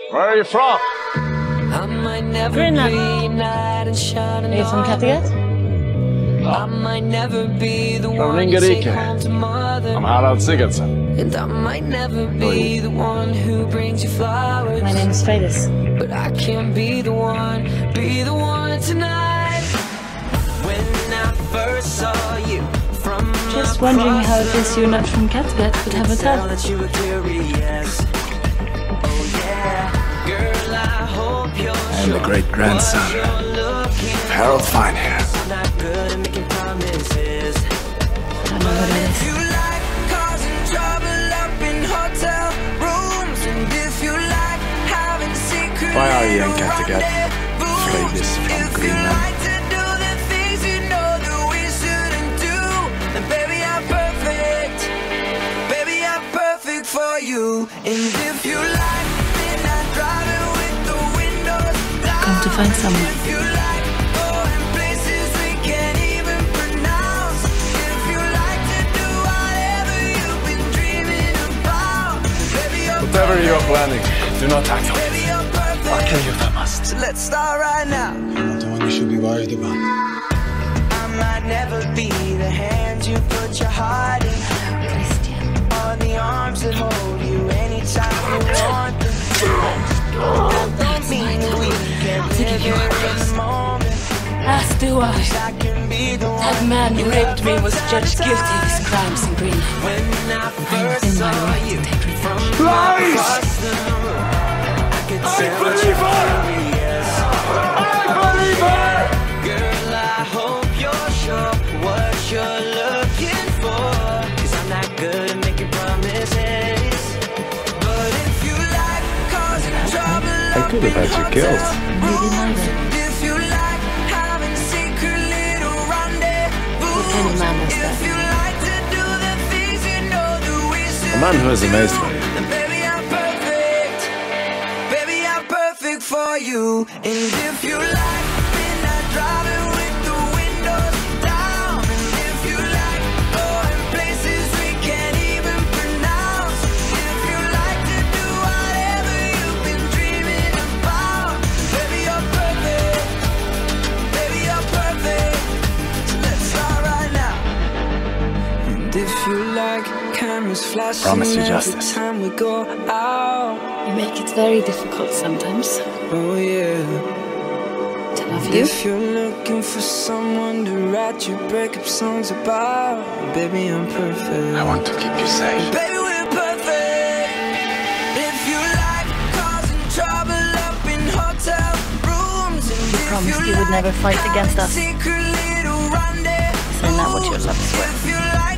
Where are you from? Greenland. Are you from Kattegat? Från Ringerike. I'm Harald Sigurdsson. My name is Freydis. But I can't be the one tonight. When I first saw you from Just wondering how it is you're not from Kattegat but have a tub. that you were curious. Oh yeah, girl, I hope you're I am the great-grandson of Harold Finehair. I'm not good at making promises. I don't know what that is. You like causing trouble up in hotel rooms, and if you like having secret Why are you in Kattegat? Freydis from Greenland. For you, and if you like, then I drive it with the windows down. Come to find someone. If you like, going places we can't even pronounce. If you like to do whatever you've been dreaming about, baby, you're Whatever you're planning, do not act on it. baby, you're perfect. I'll kill you if I must. So let's start right now. I'm not the one you should be worried about. I might never be the hand you put your heart in, or the arms that hold you anytime you want them. That don't mean we can't live here in the moment. As do I. I can be the That one man who raped me was judged guilty of his crimes in Greenland. when I first in my saw right to you take revenge. from Lies! across the room. I could tell that believe you her! were curious. I believe her! Girl, I hope you're sure what you're looking for, 'cause I'm not good at making promises. But if you like causing trouble I could have had you killed. Maybe neither. if you like having secret little rendezvous, Any man does if that. you like to do the things you know that we should, A man who has amazed me. then baby I'm perfect. Baby I'm perfect for you. And if you like, then I drive it with the windows down. And if you like, going places we can't even pronounce. If you like to do whatever you've been dreaming about, baby you're perfect. Baby you're perfect. So let's start right now. And if you like, cameras flashing Promise you every justice. time we go out. You make it very difficult sometimes Oh yeah. to love you. If you're looking for someone to write your breakup songs about, baby I'm perfect. I want to keep you safe. Baby we're perfect. If you like causing trouble up in hotel rooms, and You if promised you like would never fight against us. secret little rendezvous, Isn't that what your love is worth? if you like